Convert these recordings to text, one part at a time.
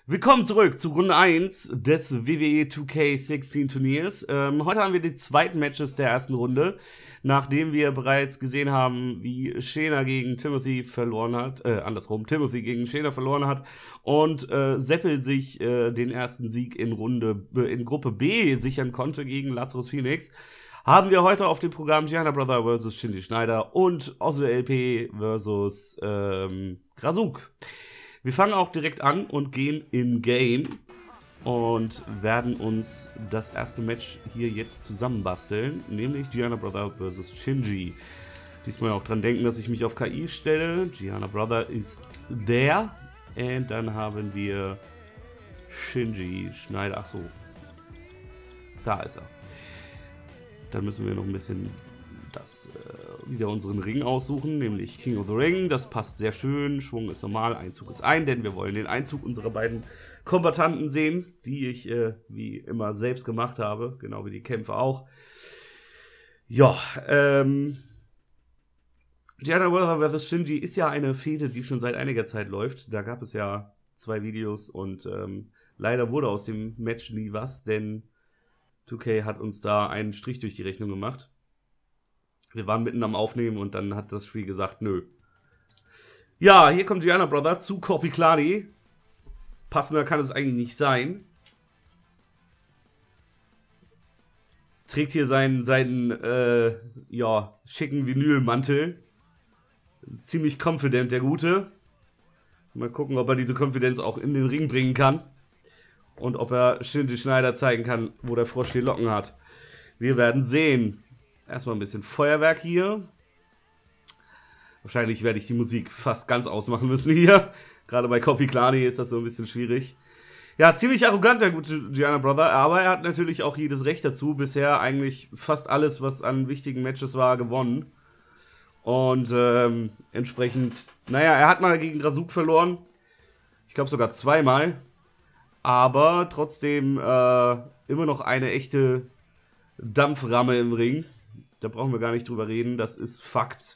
Willkommen zurück zu Runde 1 des WWE 2K16 Turniers. Heute haben wir die zweiten Matches der ersten Runde, nachdem wir bereits gesehen haben, wie Shayna gegen Timothy verloren hat, Timothy gegen Shayna verloren hat und Seppel sich den ersten Sieg in Gruppe B sichern konnte gegen Lazarus Phoenix. Haben wir heute auf dem Programm Gianna Brother vs. Shinji Schneider und Ozzy LP vs. Razuk. Wir fangen auch direkt an und gehen in Game und werden uns das erste Match hier jetzt zusammenbasteln, nämlich Gianna Brother vs. Shinji. Diesmal auch dran denken, dass ich mich auf KI stelle. Gianna Brother ist there. Und dann haben wir Shinji Schneider. Achso, da ist er. Dann müssen wir noch ein bisschen wieder unseren Ring aussuchen, nämlich King of the Ring. Das passt sehr schön. Schwung ist normal, Einzug ist ein, denn wir wollen den Einzug unserer beiden Kombattanten sehen, die ich wie immer selbst gemacht habe, genau wie die Kämpfe auch. Ja, Gianna Brother vs. Shinji ist ja eine Fehde, die schon seit einiger Zeit läuft. Da gab es ja 2 Videos und leider wurde aus dem Match nie was, denn 2K hat uns da einen Strich durch die Rechnung gemacht. Wir waren mitten am Aufnehmen und dann hat das Spiel gesagt, nö. Ja, hier kommt Gianna Brother zu Corpy Clary. Passender kann es eigentlich nicht sein. Trägt hier seinen schicken Vinylmantel. Ziemlich confident, der Gute. Mal gucken, ob er diese Konfidenz auch in den Ring bringen kann. Und ob er Shinji Schneider zeigen kann, wo der Frosch die Locken hat. Wir werden sehen. Erstmal ein bisschen Feuerwerk hier. Wahrscheinlich werde ich die Musik fast ganz ausmachen müssen hier. Gerade bei Corpy Clary ist das so ein bisschen schwierig. Ja, ziemlich arrogant, der gute Gianna Brother. Aber er hat natürlich auch jedes Recht dazu. Bisher eigentlich fast alles, was an wichtigen Matches war, gewonnen. Und entsprechend, naja, er hat mal gegen Razuk verloren. Ich glaube sogar 2-mal. Aber trotzdem immer noch eine echte Dampframme im Ring. Da brauchen wir gar nicht drüber reden, das ist Fakt.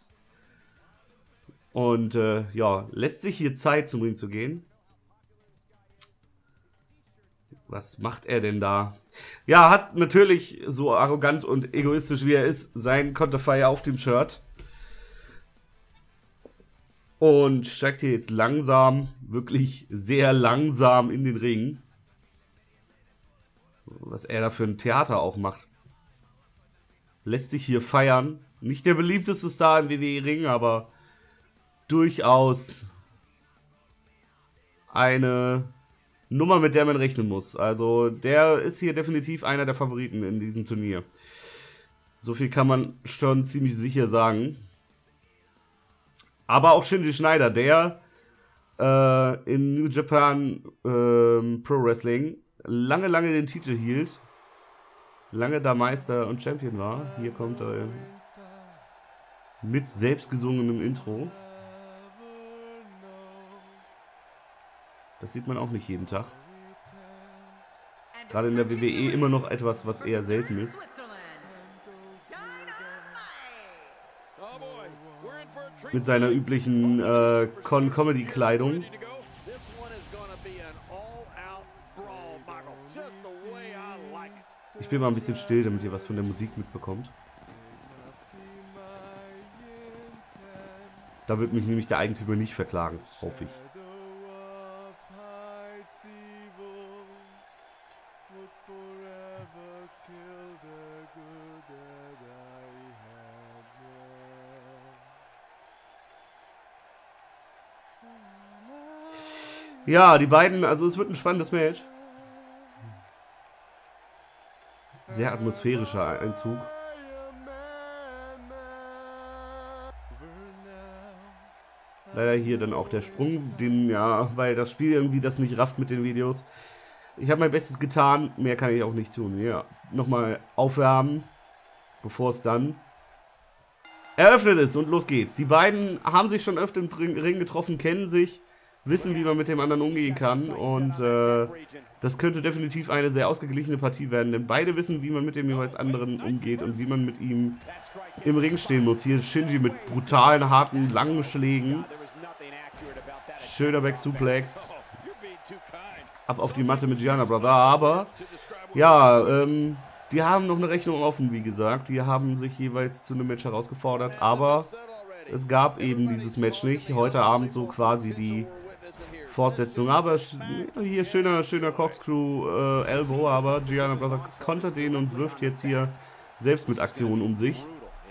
Und ja, lässt sich hier Zeit zum Ring zu gehen. Was macht er denn da? Ja, hat natürlich, so arrogant und egoistisch wie er ist, sein Konterfei auf dem Shirt. Und steigt hier jetzt langsam, wirklich sehr langsam in den Ring. Was er da für ein Theater auch macht. Lässt sich hier feiern. Nicht der beliebteste Star im WWE-Ring, aber durchaus eine Nummer, mit der man rechnen muss. Also der ist hier definitiv einer der Favoriten in diesem Turnier. So viel kann man schon ziemlich sicher sagen. Aber auch Shinji Schneider, der in New Japan Pro Wrestling lange den Titel hielt. Lange da Meister und Champion war. Hier kommt er mit selbstgesungenem Intro. Das sieht man auch nicht jeden Tag. Gerade in der WWE immer noch etwas, was eher selten ist. Mit seiner üblichen Comedy-Kleidung. Ich bin mal ein bisschen still, damit ihr was von der Musik mitbekommt. Da wird mich nämlich der Eigentümer nicht verklagen, hoffe ich. Ja, die beiden, also es wird ein spannendes Match. Sehr atmosphärischer Einzug. Leider hier dann auch der Sprung, weil das Spiel irgendwie das nicht rafft mit den Videos. Ich habe mein Bestes getan, mehr kann ich auch nicht tun. Ja, nochmal aufwärmen, bevor es dann eröffnet ist und los geht's. Die beiden haben sich schon öfter im Ring getroffen, kennen sich, wissen, wie man mit dem anderen umgehen kann und das könnte definitiv eine sehr ausgeglichene Partie werden, denn beide wissen, wie man mit dem jeweils anderen umgeht und wie man mit ihm im Ring stehen muss. Hier ist Shinji mit brutalen, harten, langen Schlägen. Schöner Back-Suplex. ab auf die Matte mit Gianna Brother. Aber, ja, die haben noch eine Rechnung offen, wie gesagt. Die haben sich jeweils zu einem Match herausgefordert. Aber es gab eben dieses Match nicht. Heute Abend so quasi die Fortsetzung. Aber hier schöner Corkscrew Elbow. Aber Gianna Brother kontert den und wirft jetzt hier selbst mit Aktionen um sich.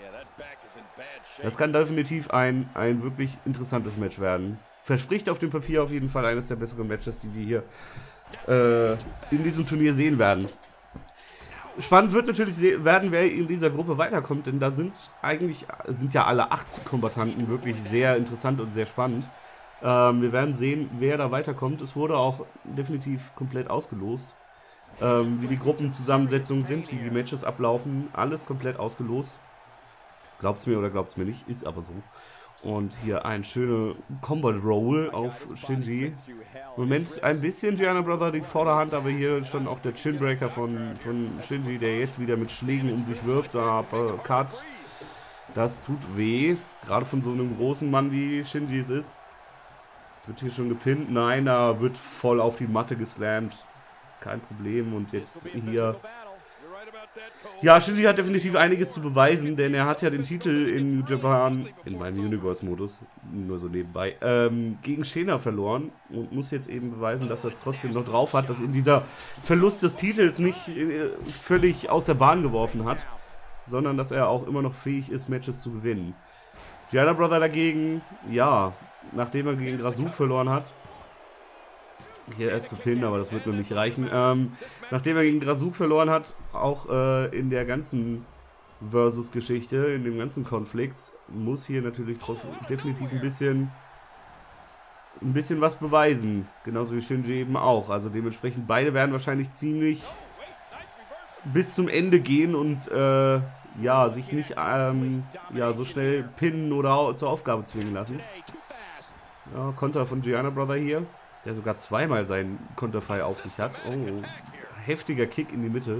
Das kann definitiv ein wirklich interessantes Match werden. Verspricht auf dem Papier auf jeden Fall eines der besseren Matches, die wir hier in diesem Turnier sehen werden. Spannend wird natürlich werden, wer in dieser Gruppe weiterkommt, denn da sind ja alle 8 Kombattanten wirklich sehr interessant und sehr spannend. Wir werden sehen, wer da weiterkommt. Es wurde auch definitiv komplett ausgelost. Wie die Gruppenzusammensetzungen sind, wie die Matches ablaufen, alles komplett ausgelost. Glaubt's mir oder glaubt's mir nicht, ist aber so. Und hier ein schöner Combat Roll auf Shinji. Im Moment ein bisschen Gianna Brother die Vorderhand, aber hier schon auch der Chinbreaker von Shinji, der jetzt wieder mit Schlägen um sich wirft. Aber Cut, das tut weh. Gerade von so einem großen Mann wie Shinji es ist. Wird hier schon gepinnt? Nein, da wird voll auf die Matte geslammt. Kein Problem. Und jetzt hier... Ja, Shinji hat definitiv einiges zu beweisen, denn er hat ja den Titel in New Japan, in meinem Universe-Modus, nur so nebenbei, gegen Shayna verloren und muss jetzt eben beweisen, dass er es trotzdem noch drauf hat, dass ihn dieser Verlust des Titels nicht völlig aus der Bahn geworfen hat, sondern dass er auch immer noch fähig ist, Matches zu gewinnen. Gianna Brother dagegen, ja, nachdem er gegen Razuk verloren hat, hier erst zu Pin, aber das wird mir nicht reichen. Nachdem er gegen Razuk verloren hat, auch in der ganzen Versus-Geschichte, in dem ganzen Konflikt, muss hier natürlich definitiv ein bisschen was beweisen. Genauso wie Shinji eben auch. Also dementsprechend beide werden wahrscheinlich ziemlich bis zum Ende gehen und ja, sich nicht ja, so schnell pinnen oder zur Aufgabe zwingen lassen. Ja, Konter von Gianna Brother hier, der sogar zweimal seinen Konterfei auf sich hat. Oh, heftiger Kick in die Mitte.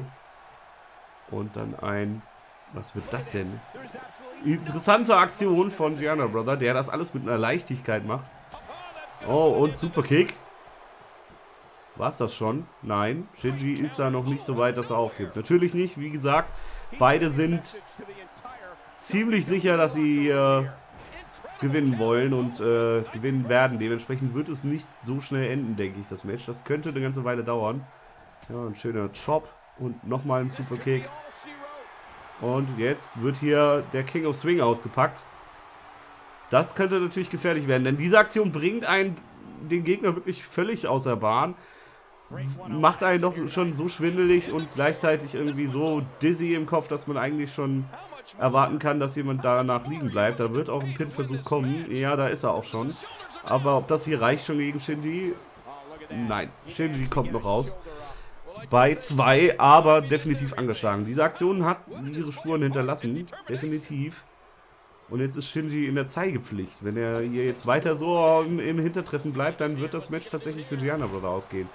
Und dann ein... Was wird das denn? Interessante Aktion von Gianna Brother, der das alles mit einer Leichtigkeit macht. Oh, und Superkick. War's das schon? Nein, Shinji ist da noch nicht so weit, dass er aufgibt. Natürlich nicht, wie gesagt, beide sind ziemlich sicher, dass sie gewinnen wollen und gewinnen werden. Dementsprechend wird es nicht so schnell enden, denke ich, das Match. Das könnte eine ganze Weile dauern. Ja, ein schöner Chop und nochmal ein Superkick. Und jetzt wird hier der King of Swing ausgepackt. Das könnte natürlich gefährlich werden, denn diese Aktion bringt den Gegner wirklich völlig aus der Bahn. Macht einen doch schon so schwindelig und gleichzeitig irgendwie so dizzy im Kopf, dass man eigentlich schon erwarten kann, dass jemand danach liegen bleibt. Da wird auch ein Pin-Versuch kommen. Ja, da ist er auch schon. Aber ob das hier reicht schon gegen Shinji? Nein, Shinji kommt noch raus. Bei 2, aber definitiv angeschlagen. Diese Aktion hat ihre Spuren hinterlassen. Definitiv. Und jetzt ist Shinji in der Zeigepflicht. Wenn er hier jetzt weiter so im Hintertreffen bleibt, dann wird das Match tatsächlich für Gianna Brother ausgehen.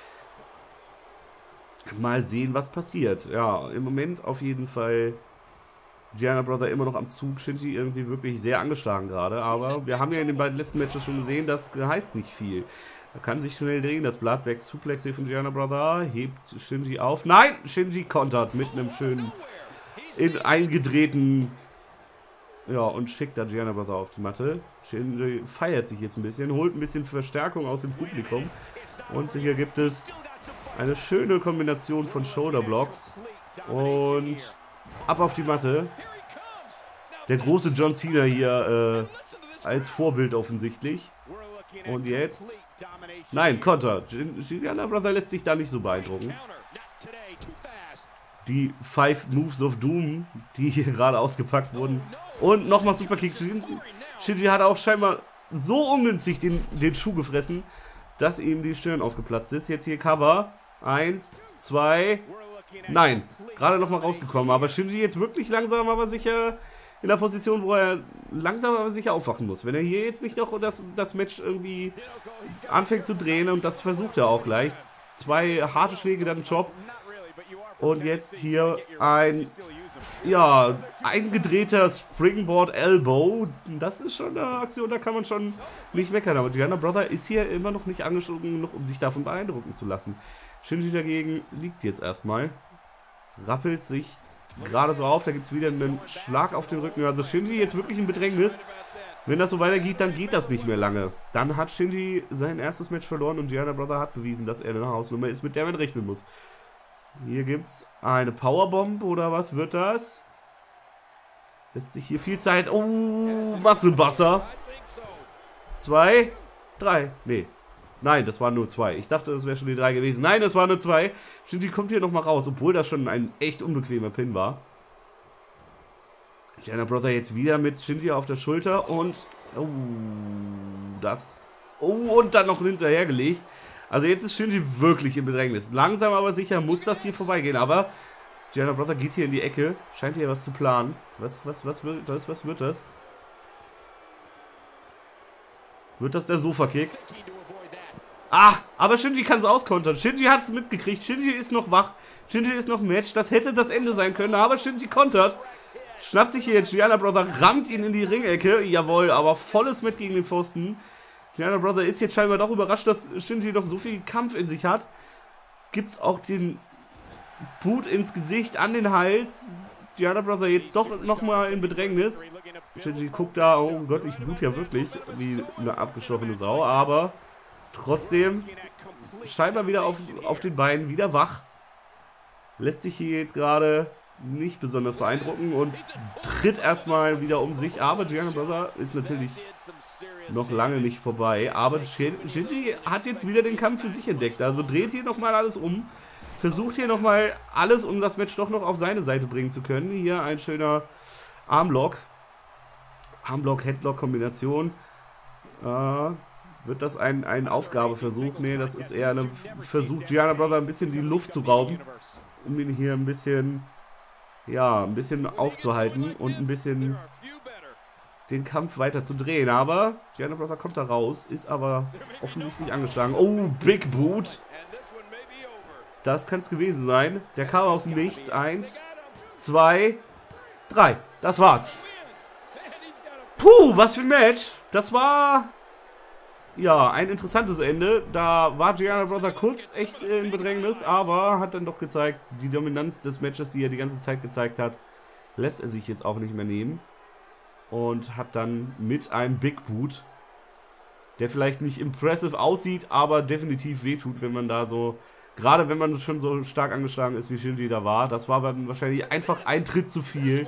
Mal sehen, was passiert. Ja, im Moment auf jeden Fall Gianna Brother immer noch am Zug. Shinji irgendwie wirklich sehr angeschlagen gerade. Aber wir haben ja in den beiden letzten Matches schon gesehen, das heißt nicht viel. Er kann sich schnell drehen. Das Bloodback Suplex hier von Gianna Brother hebt Shinji auf. Nein! Shinji kontert mit einem schönen eingedrehten... Ja, und schickt da Gianna Brother auf die Matte. Shinji feiert sich jetzt ein bisschen, holt ein bisschen Verstärkung aus dem Publikum. Und hier gibt es eine schöne Kombination von Shoulderblocks. Und ab auf die Matte. Der große John Cena hier als Vorbild offensichtlich. Und jetzt... Nein, Konter. Gianna Brother lässt sich da nicht so beeindrucken. Die 5 Moves of Doom, die hier gerade ausgepackt wurden. Und nochmal Superkick. Shinji hat auch scheinbar so ungünstig den Schuh gefressen, dass ihm die Stirn aufgeplatzt ist. Jetzt hier Cover. 1, 2. Nein, gerade nochmal rausgekommen. Aber Shinji jetzt wirklich langsam, aber sicher in der Position, wo er langsam, aber sicher aufwachen muss. Wenn er hier jetzt nicht noch das Match irgendwie anfängt zu drehen, und das versucht er auch gleich. 2 harte Schläge, dann ein Chop. Und jetzt hier ein ja, eingedrehter Springboard Elbow. Das ist schon eine Aktion, da kann man schon nicht meckern. Aber Gianna Brother ist hier immer noch nicht angeschlagen genug, um sich davon beeindrucken zu lassen. Shinji dagegen liegt jetzt erstmal. Rappelt sich gerade so auf. Da gibt es wieder einen Schlag auf den Rücken. Also Shinji jetzt wirklich in Bedrängnis. Wenn das so weitergeht, dann geht das nicht mehr lange. Dann hat Shinji sein erstes Match verloren und Gianna Brother hat bewiesen, dass er eine Hausnummer ist, mit der man rechnen muss. Hier gibt es eine Powerbomb oder was wird das? Lässt sich hier viel Zeit. Oh, Musclebuster. 2, 3. Nee. Nein, das waren nur 2. Ich dachte, das wäre schon die 3 gewesen. Nein, das waren nur 2. Shinji kommt hier nochmal raus, obwohl das schon ein echt unbequemer Pin war. Gianna Brother jetzt wieder mit Shinji auf der Schulter und... Oh, das... Oh, und dann noch hinterhergelegt. Also jetzt ist Shinji wirklich in Bedrängnis. Langsam aber sicher muss das hier vorbeigehen. Aber Gianna Brother geht hier in die Ecke. Scheint hier was zu planen. Was wird das? Was wird das? Wird das der Sofa-Kick? Ah, aber Shinji kann es auskontern. Shinji hat es mitgekriegt. Shinji ist noch wach. Shinji ist noch im Match. Das hätte das Ende sein können. Aber Shinji kontert. Schnappt sich hier jetzt Gianna Brother. Rammt ihn in die Ringecke. Jawohl, aber volles mit gegen den Pfosten. Gianna Brother ist jetzt scheinbar doch überrascht, dass Shinji noch so viel Kampf in sich hat. Gibt's auch den Boot ins Gesicht, an den Hals. Gianna Brother jetzt doch nochmal in Bedrängnis. Shinji guckt da, oh Gott, ich blute ja wirklich wie eine abgestochene Sau. Aber trotzdem scheinbar wieder auf den Beinen, wieder wach. Lässt sich hier jetzt gerade nicht besonders beeindrucken und tritt erstmal wieder um sich. Aber Gianna Brother ist natürlich noch lange nicht vorbei. Aber Shinji hat jetzt wieder den Kampf für sich entdeckt. Also dreht hier nochmal alles um. Versucht hier nochmal alles, um das Match doch noch auf seine Seite bringen zu können. Hier ein schöner Armlock. Armlock-Headlock-Kombination. Wird das ein Aufgabeversuch? Nee, das ist eher ein Versuch, Gianna Brother ein bisschen die Luft zu rauben. Um ihn hier ein bisschen... Ja, ein bisschen aufzuhalten und ein bisschen den Kampf weiter zu drehen. Aber Gianna Brother kommt da raus, ist aber offensichtlich angeschlagen. Oh, Big Boot. Das kann es gewesen sein. Der kam aus dem Nichts. 1, 2, 3. Das war's. Puh, was für ein Match. Das war... Ja, ein interessantes Ende. Da war Gianna Brother kurz echt in Bedrängnis, aber hat dann doch gezeigt, die Dominanz des Matches, die er die ganze Zeit gezeigt hat, lässt er sich jetzt auch nicht mehr nehmen. Und hat dann mit einem Big Boot, der vielleicht nicht impressive aussieht, aber definitiv wehtut, wenn man da so, gerade wenn man schon so stark angeschlagen ist, wie Shinji da war. Das war dann wahrscheinlich einfach ein Tritt zu viel.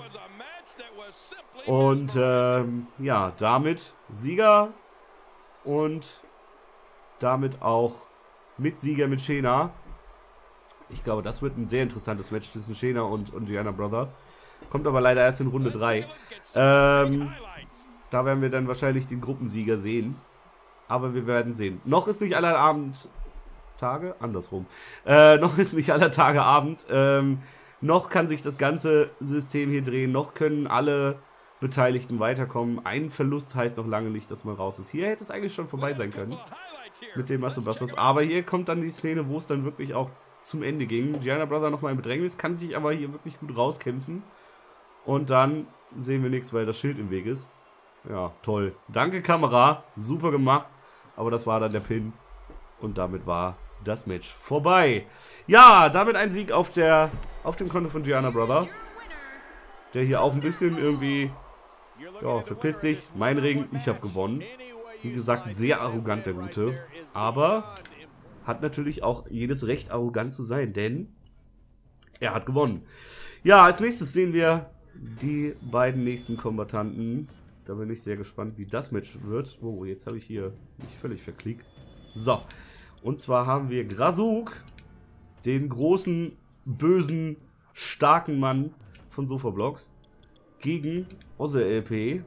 Und ja, damit Sieger. Und damit auch Mitsieger mit Shayna. Ich glaube, das wird ein sehr interessantes Match zwischen Shayna und Gianna Brother. Kommt aber leider erst in Runde 3. Da werden wir dann wahrscheinlich den Gruppensieger sehen. Aber wir werden sehen. Noch ist nicht aller Abend... Tage? Andersrum. Noch ist nicht aller Tage Abend. Noch kann sich das ganze System hier drehen. Noch können alle Beteiligten weiterkommen. Ein Verlust heißt noch lange nicht, dass man raus ist. Hier hätte es eigentlich schon vorbei sein können mit den Musclebusters. Aber hier kommt dann die Szene, wo es dann wirklich auch zum Ende ging. Gianna Brother nochmal im Bedrängnis, kann sich aber hier wirklich gut rauskämpfen. Und dann sehen wir nichts, weil das Schild im Weg ist. Ja, toll. Danke, Kamera. Super gemacht. Aber das war dann der Pin. Und damit war das Match vorbei. Ja, damit ein Sieg auf dem Konto von Gianna Brother. Der hier auch ein bisschen irgendwie... Ja, verpiss dich. Mein Ring, ich habe gewonnen. Wie gesagt, sehr arrogant der Gute. Aber hat natürlich auch jedes Recht, arrogant zu sein, denn er hat gewonnen. Ja, als nächstes sehen wir die beiden nächsten Kombattanten. Da bin ich sehr gespannt, wie das Match wird. Oh, jetzt habe ich hier mich völlig verklickt. So, und zwar haben wir Grazuk, den großen, bösen, starken Mann von Sofablocks, gegen Ozzy LP.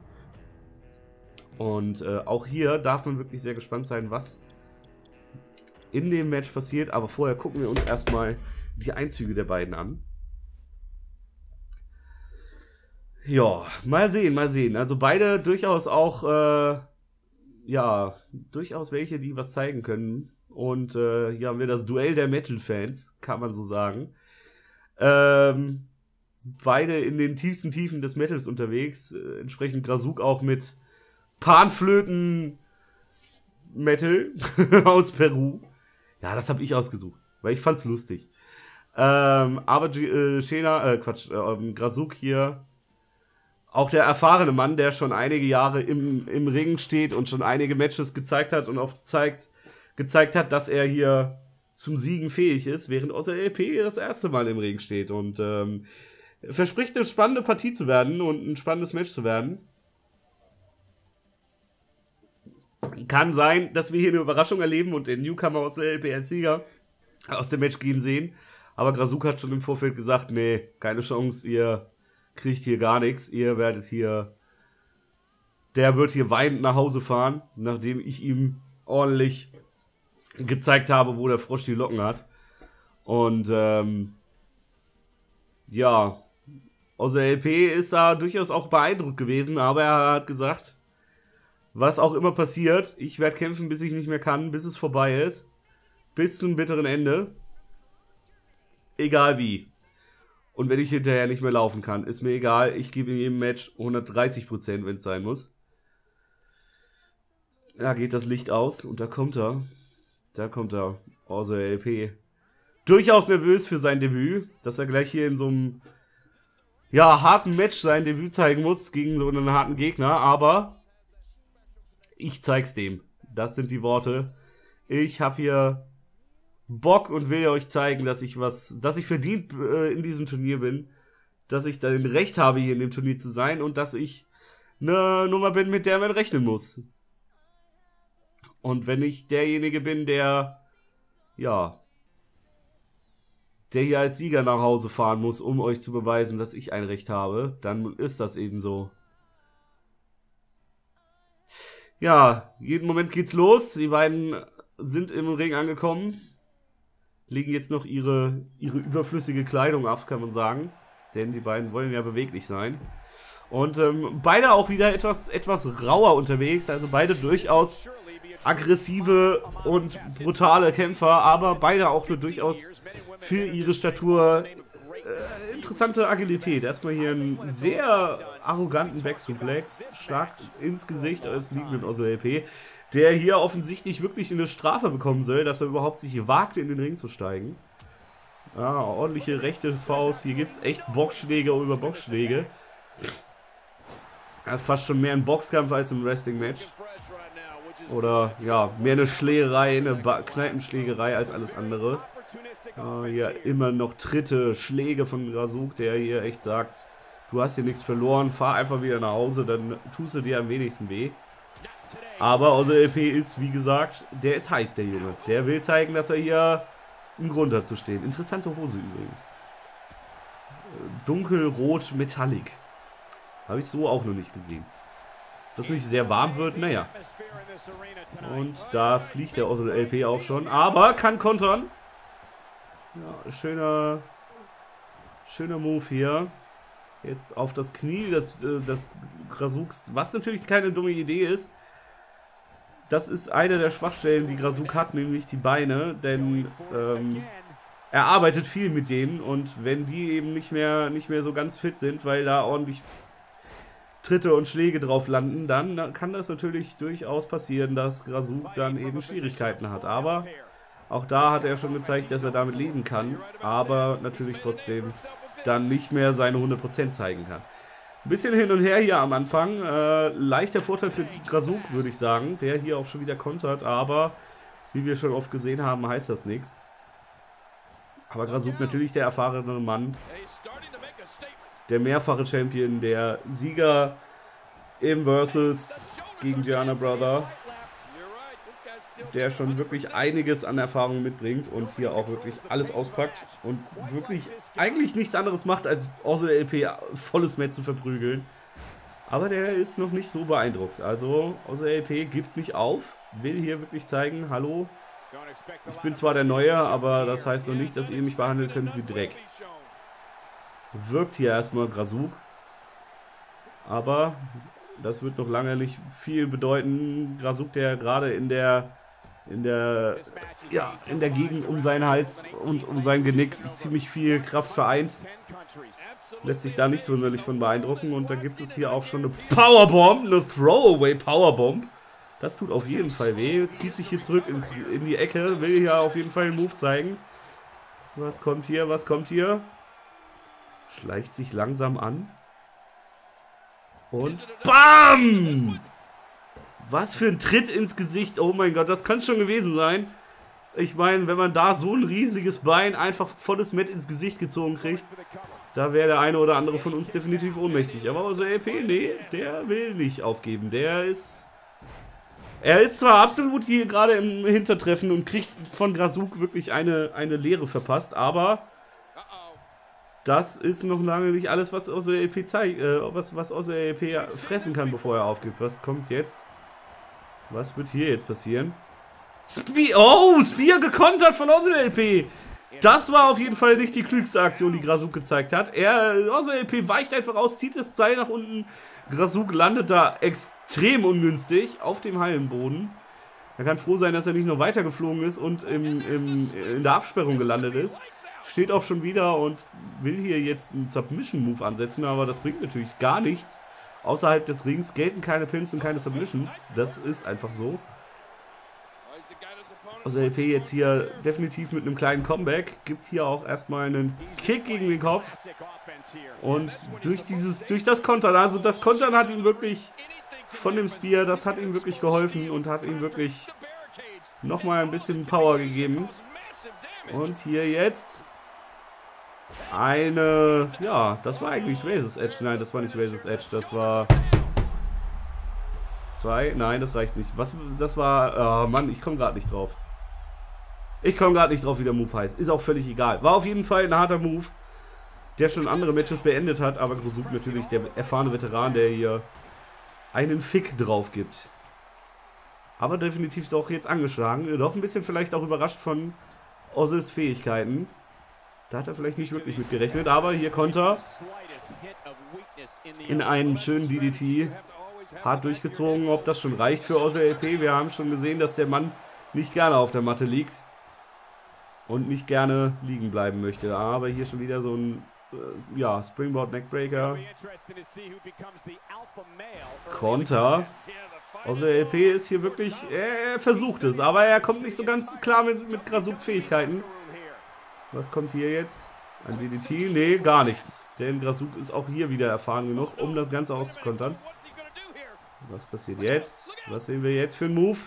Und auch hier darf man wirklich sehr gespannt sein, was in dem Match passiert. Aber vorher gucken wir uns erstmal die Einzüge der beiden an. Ja, mal sehen, mal sehen. Also beide durchaus auch, ja, durchaus welche, die was zeigen können. Und hier haben wir das Duell der Metal-Fans, kann man so sagen. beide in den tiefsten Tiefen des Metals unterwegs. Entsprechend Grazuk auch mit Panflöten-Metal aus Peru. Ja, das habe ich ausgesucht, weil ich fand's lustig. Aber Grazuk hier, auch der erfahrene Mann, der schon einige Jahre im Ring steht und schon einige Matches gezeigt hat und auch gezeigt hat, dass er hier zum Siegen fähig ist, während OZLP das erste Mal im Ring steht und verspricht eine spannende Partie zu werden und ein spannendes Match zu werden. Kann sein, dass wir hier eine Überraschung erleben und den Newcomer aus der LP als Sieger aus dem Match gehen sehen. Aber Grazuk hat schon im Vorfeld gesagt, nee, keine Chance, ihr kriegt hier gar nichts. Ihr werdet hier, der wird hier weinend nach Hause fahren, nachdem ich ihm ordentlich gezeigt habe, wo der Frosch die Locken hat. Und ja, aus der LP ist da durchaus auch beeindruckt gewesen, aber er hat gesagt, was auch immer passiert, ich werde kämpfen, bis ich nicht mehr kann, bis es vorbei ist. Bis zum bitteren Ende. Egal wie. Und wenn ich hinterher nicht mehr laufen kann, ist mir egal. Ich gebe in jedem Match 130%, wenn es sein muss. Da geht das Licht aus und da kommt er. Da kommt er. Also LP. Durchaus nervös für sein Debüt. Dass er gleich hier in so einem harten Match sein Debüt zeigen muss gegen so einen harten Gegner. Aber ich zeig's dem. Das sind die Worte. Ich habe hier Bock und will euch zeigen, dass ich verdient in diesem Turnier bin, dass ich dann Recht habe, hier in dem Turnier zu sein und dass ich eine Nummer bin, mit der man rechnen muss. Und wenn ich derjenige bin, der hier als Sieger nach Hause fahren muss, um euch zu beweisen, dass ich ein Recht habe, dann ist das eben so. Ja, jeden Moment geht's los. Die beiden sind im Ring angekommen. Legen jetzt noch ihre überflüssige Kleidung ab, kann man sagen. Denn die beiden wollen ja beweglich sein. Und beide auch wieder etwas rauer unterwegs. Also beide durchaus aggressive und brutale Kämpfer. Aber beide auch nur durchaus für ihre Statur interessante Agilität. Erstmal hier einen sehr arroganten Backsuplex. Schlag ins Gesicht als liegenden OZLP. Der hier offensichtlich wirklich eine Strafe bekommen soll, dass er überhaupt sich wagt, in den Ring zu steigen. Ah, ordentliche rechte Faust. Hier gibt es echt Boxschläge über Boxschläge. Ja, fast schon mehr ein Boxkampf als ein Wrestling-Match. Oder, ja, mehr eine Schlägerei, eine Kneipenschlägerei als alles andere. Hier immer noch Tritte, Schläge von Grazuk, der hier echt sagt, du hast hier nichts verloren, fahr einfach wieder nach Hause, dann tust du dir am wenigsten weh. Aber OZLP ist, wie gesagt, der ist heiß, der Junge. Der will zeigen, dass er hier einen Grund hat zu stehen. Interessante Hose übrigens. Dunkelrot Metallic. Habe ich so auch noch nicht gesehen. Dass nicht sehr warm wird, naja. Und da fliegt der OZLP auch schon. Aber kann kontern. Ja, schöner Move hier. Jetzt auf das Knie das Grazuks, was natürlich keine dumme Idee ist. Das ist eine der Schwachstellen, die Grazuk hat, nämlich die Beine, denn er arbeitet viel mit denen und wenn die eben nicht mehr so ganz fit sind, weil da ordentlich Tritte und Schläge drauf landen, dann kann das natürlich durchaus passieren, dass Grazuk dann eben Schwierigkeiten hat. Aber auch da hat er schon gezeigt, dass er damit leben kann, aber natürlich trotzdem dann nicht mehr seine 100% zeigen kann. Ein bisschen hin und her hier am Anfang. Leichter Vorteil für Grazuk, würde ich sagen, der hier auch schon wieder kontert, aber wie wir schon oft gesehen haben, heißt das nichts. Aber Grazuk natürlich der erfahrene Mann, der mehrfache Champion, der Sieger im Versus gegen Gianna Brother, der schon wirklich einiges an Erfahrung mitbringt und hier auch wirklich alles auspackt und wirklich eigentlich nichts anderes macht, als OZLP volles Match zu verprügeln. Aber der ist noch nicht so beeindruckt. Also OZLP gibt nicht auf, will hier wirklich zeigen, hallo, ich bin zwar der Neue, aber das heißt noch nicht, dass ihr mich behandeln könnt wie Dreck. Wirkt hier erstmal Grazuk. Aber das wird noch lange nicht viel bedeuten. Grazuk, der gerade in der in der Gegend um seinen Hals und um sein Genick ziemlich viel Kraft vereint. Lässt sich da nicht sonderlich von beeindrucken. Und da gibt es hier auch schon eine Powerbomb, eine Throwaway Powerbomb. Das tut auf jeden Fall weh. Zieht sich hier zurück in die Ecke. Will hier auf jeden Fall einen Move zeigen. Was kommt hier? Was kommt hier? Schleicht sich langsam an. Und BAM! Was für ein Tritt ins Gesicht. Oh mein Gott, das kann es schon gewesen sein. Ich meine, wenn man da so ein riesiges Bein einfach volles Met ins Gesicht gezogen kriegt, da wäre der eine oder andere von uns definitiv ohnmächtig. Aber unser LP, nee, der will nicht aufgeben. Er ist zwar absolut hier gerade im Hintertreffen und kriegt von Grazuk wirklich eine Lehre verpasst, aber das ist noch lange nicht alles, was aus der LP zeigt, was aus der LP fressen kann, bevor er aufgibt. Was kommt jetzt? Was wird hier jetzt passieren? Spear gekontert von LP. Das war auf jeden Fall nicht die klügste Aktion, die Grazuk gezeigt hat. LP weicht einfach aus, zieht das Seil nach unten. Grazuk landet da extrem ungünstig auf dem Hallenboden. Er kann froh sein, dass er nicht noch weiter geflogen ist und in der Absperrung gelandet ist. Steht auch schon wieder und will hier jetzt einen Submission-Move ansetzen, aber das bringt natürlich gar nichts. Außerhalb des Rings gelten keine Pins und keine Submissions. Das ist einfach so. Also LP jetzt hier definitiv mit einem kleinen Comeback. Gibt hier auch erstmal einen Kick gegen den Kopf. Und durch das Kontern, also das Kontern hat ihm wirklich von dem Spear, das hat ihm wirklich geholfen und hat ihm wirklich nochmal ein bisschen Power gegeben. Und hier jetzt das war eigentlich Razor's Edge. Nein, das war nicht Razor's Edge, das war 2. Nein, das reicht nicht. Das war, oh Mann, ich komme gerade nicht drauf. Ich komme gerade nicht drauf, wie der Move heißt. Ist auch völlig egal. War auf jeden Fall ein harter Move, der schon andere Matches beendet hat, aber Grazuk natürlich der erfahrene Veteran, der hier einen Fick drauf gibt. Aber definitiv doch jetzt angeschlagen. Doch ein bisschen vielleicht auch überrascht von Ozils Fähigkeiten. Da hat er vielleicht nicht wirklich mit gerechnet, aber hier Konter in einem schönen DDT. Hart durchgezogen, ob das schon reicht für Ozil LP. Wir haben schon gesehen, dass der Mann nicht gerne auf der Matte liegt und nicht gerne liegen bleiben möchte. Aber hier schon wieder so ein Springboard Neckbreaker. Konter. Ozil LP ist hier wirklich, er versucht es, aber er kommt nicht so ganz klar mit Grazuks Fähigkeiten. Was kommt hier jetzt? Ein DDT? Nee, gar nichts. Denn Grazuk ist auch hier wieder erfahren genug, um das Ganze auszukontern. Was passiert jetzt? Was sehen wir jetzt für einen Move?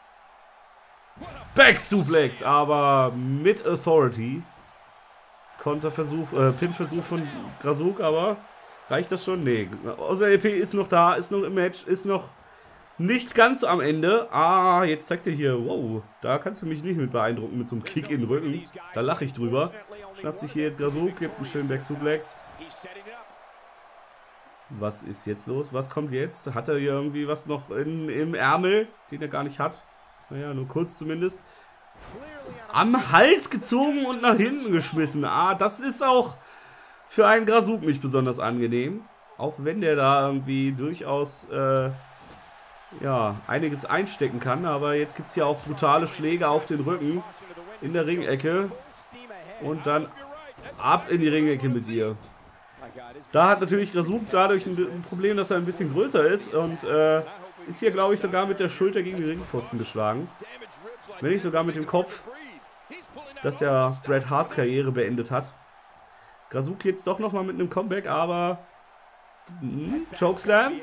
Back Suplex, aber mit Authority. Konterversuch, Pinversuch von Grazuk, aber reicht das schon? Nee. Außer LP ist noch da, ist noch im Match, ist noch nicht ganz am Ende. Ah, jetzt zeigt er hier, wow, da kannst du mich nicht mit beeindrucken mit so einem Kick in den Rücken. Da lache ich drüber. Schnappt sich hier jetzt Grazuk, gibt einen schönen Back Suplex. Was ist jetzt los? Was kommt jetzt? Hat er hier irgendwie was noch im Ärmel, den er gar nicht hat? Naja, nur kurz zumindest. Am Hals gezogen und nach hinten geschmissen. Ah, das ist auch für einen Grazuk nicht besonders angenehm. Auch wenn der da irgendwie durchaus einiges einstecken kann. Aber jetzt gibt es hier auch brutale Schläge auf den Rücken in der Ringecke. Und dann ab in die Ringecke mit ihr. Da hat natürlich Grazuk dadurch ein Problem, dass er ein bisschen größer ist und ist hier, glaube ich, sogar mit der Schulter gegen die Ringpfosten geschlagen. Wenn nicht sogar mit dem Kopf, das ja Bret Harts Karriere beendet hat. Grazuk jetzt doch nochmal mit einem Comeback, aber Chokeslam.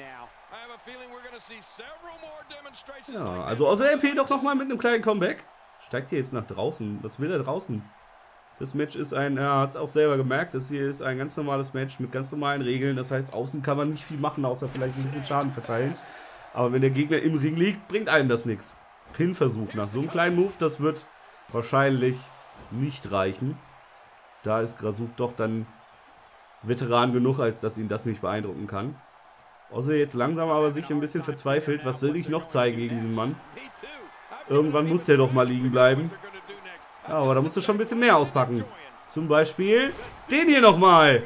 Ja, also außer LP doch nochmal mit einem kleinen Comeback. Steigt hier jetzt nach draußen. Was will er draußen? Das Match ist er hat es auch selber gemerkt, das hier ist ein ganz normales Match mit ganz normalen Regeln. Das heißt, außen kann man nicht viel machen, außer vielleicht ein bisschen Schaden verteilen. Aber wenn der Gegner im Ring liegt, bringt einem das nichts. Pin-Versuch nach so einem kleinen Move, das wird wahrscheinlich nicht reichen. Da ist Grazuk doch dann Veteran genug, als dass ihn das nicht beeindrucken kann. Außer jetzt langsam aber sich ein bisschen verzweifelt. Was soll ich noch zeigen gegen diesen Mann? Irgendwann muss der doch mal liegen bleiben. Ja, aber da musst du schon ein bisschen mehr auspacken. Zum Beispiel den hier nochmal.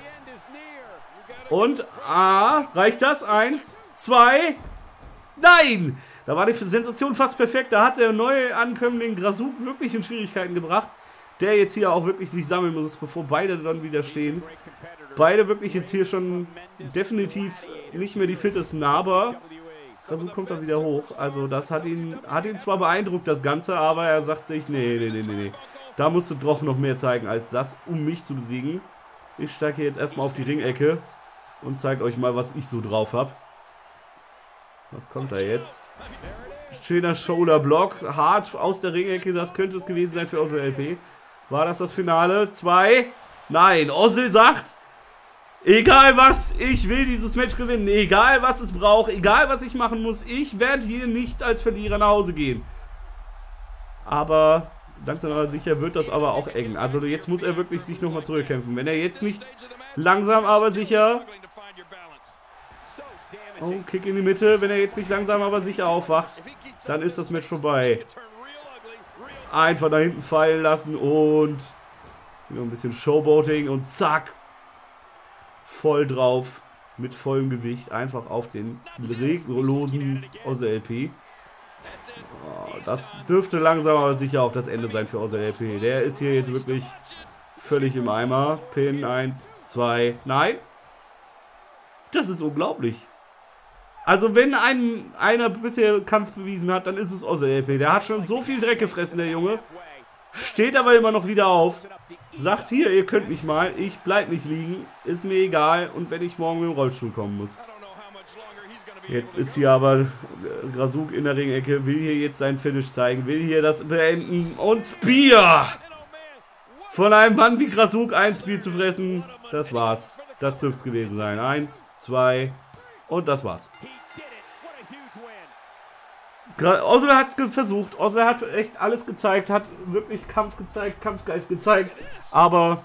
Und, reicht das? 1, 2. Nein! Da war die Sensation fast perfekt. Da hat der neue Ankömmling Grasuk wirklich in Schwierigkeiten gebracht. Der jetzt hier auch wirklich sich sammeln muss, bevor beide dann wieder stehen. Beide wirklich jetzt hier schon definitiv nicht mehr die fittesten, aber Grasuk kommt dann wieder hoch. Also das hat ihn zwar beeindruckt, das Ganze, aber er sagt sich, nee. Da musst du doch noch mehr zeigen als das, um mich zu besiegen. Ich steige hier jetzt erstmal auf die Ringecke und zeige euch mal, was ich so drauf habe. Was kommt da jetzt? Schöner Shoulder-Block, hart aus der Ringecke, das könnte es gewesen sein für Ozil LP. War das Finale? 2? Nein, Ozil sagt, egal was, ich will dieses Match gewinnen, egal was es braucht, egal was ich machen muss, ich werde hier nicht als Verlierer nach Hause gehen. Aber langsam aber sicher wird das aber auch eng. Also jetzt muss er wirklich sich nochmal zurückkämpfen. Wenn er jetzt nicht langsam aber sicher... Oh, Kick in die Mitte. Wenn er jetzt nicht langsam aber sicher aufwacht, dann ist das Match vorbei. Einfach da hinten fallen lassen und noch ein bisschen Showboating und zack. Voll drauf. Mit vollem Gewicht. Einfach auf den reglosen Ozil LP. Oh, das dürfte langsam aber sicher auch das Ende sein für Ozil LP. Der ist hier jetzt wirklich völlig im Eimer. Pin 1, 2. Nein. Das ist unglaublich. Also wenn einer bisher Kampf bewiesen hat, dann ist es Ozil LP. Der hat schon so viel Dreck gefressen, der Junge. Steht aber immer noch wieder auf. Sagt hier, ihr könnt mich mal. Ich bleib nicht liegen. Ist mir egal. Und wenn ich morgen mit dem Rollstuhl kommen muss. Jetzt ist hier aber Grasuk in der Ringecke. Will hier jetzt seinen Finish zeigen. Will hier das beenden. Und Spear! Von einem Mann wie Grasuk ein Spear zu fressen. Das war's. Das dürfte es gewesen sein. 1, 2... Und das war's. Ozil hat es versucht. Ozil hat echt alles gezeigt. Hat wirklich Kampf gezeigt, Kampfgeist gezeigt. Aber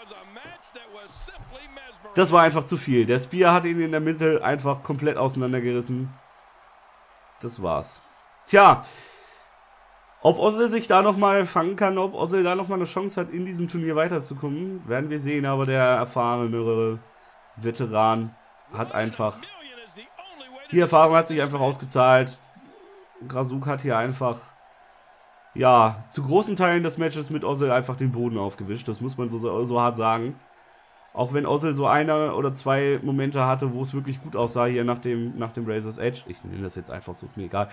das war einfach zu viel. Der Spear hat ihn in der Mitte einfach komplett auseinandergerissen. Das war's. Tja. Ob Ozil sich da nochmal fangen kann, ob Ozil da nochmal eine Chance hat, in diesem Turnier weiterzukommen, werden wir sehen. Aber der erfahrene Veteran hat einfach... Die Erfahrung hat sich einfach ausgezahlt. Grasuk hat hier einfach, ja, zu großen Teilen des Matches mit Ozil einfach den Boden aufgewischt. Das muss man so hart sagen. Auch wenn Ozil so eine oder zwei Momente hatte, wo es wirklich gut aussah hier nach dem Razor's Edge. Ich nenne das jetzt einfach so, ist mir egal.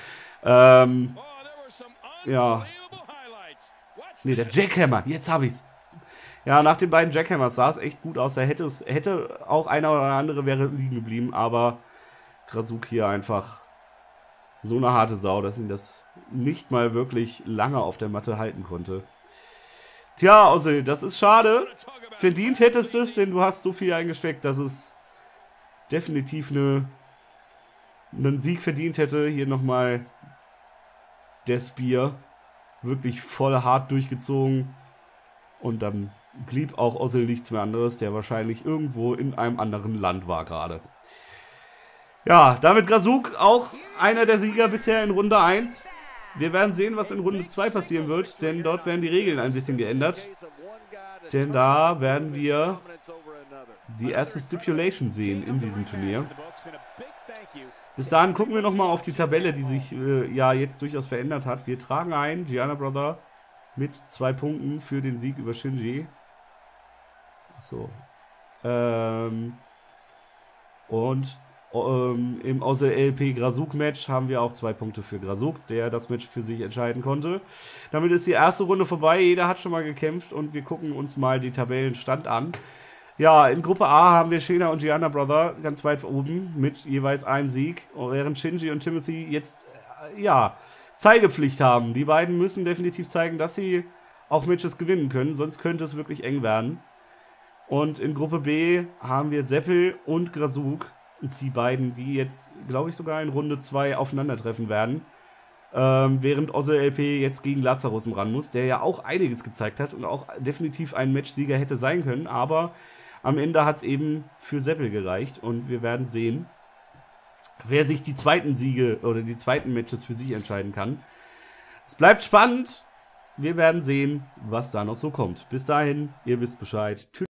Ja. Nee, der Jackhammer. Jetzt habe ich's. Ja, nach den beiden Jackhammers sah es echt gut aus. Da hätte auch einer oder andere wäre liegen geblieben, aber Grasuk hier einfach so eine harte Sau, dass ihn das nicht mal wirklich lange auf der Matte halten konnte. Tja, Ozil, das ist schade. Verdient hättest du es, denn du hast so viel eingesteckt, dass es definitiv einen Sieg verdient hätte. Hier nochmal der Spear. Wirklich voll hart durchgezogen. Und dann blieb auch Ozil nichts mehr anderes, der wahrscheinlich irgendwo in einem anderen Land war gerade. Ja, damit Grasuk auch einer der Sieger bisher in Runde 1. Wir werden sehen, was in Runde 2 passieren wird, denn dort werden die Regeln ein bisschen geändert. Denn da werden wir die erste Stipulation sehen in diesem Turnier. Bis dahin gucken wir nochmal auf die Tabelle, die sich ja jetzt durchaus verändert hat. Wir tragen ein, Gianna Brother mit 2 Punkten für den Sieg über Shinji. So. Und im Ozil LP Grasuk Match haben wir auch 2 Punkte für Grasuk, der das Match für sich entscheiden konnte. Damit ist die erste Runde vorbei. Jeder hat schon mal gekämpft und wir gucken uns mal die Tabellenstand an. Ja, in Gruppe A haben wir Shayna und Gianna Brother ganz weit oben mit jeweils einem Sieg, während Shinji und Timothy jetzt, ja, Zeigepflicht haben. Die beiden müssen definitiv zeigen, dass sie auch Matches gewinnen können, sonst könnte es wirklich eng werden. Und in Gruppe B haben wir Seppel und Grasuk, die beiden, die jetzt, glaube ich, sogar in Runde 2 aufeinandertreffen werden. Während Ozil LP jetzt gegen Lazarus ran muss, der ja auch einiges gezeigt hat und auch definitiv ein Matchsieger hätte sein können, aber am Ende hat es eben für Seppel gereicht und wir werden sehen, wer sich die zweiten Siege oder die zweiten Matches für sich entscheiden kann. Es bleibt spannend. Wir werden sehen, was da noch so kommt. Bis dahin, ihr wisst Bescheid. Tschüss.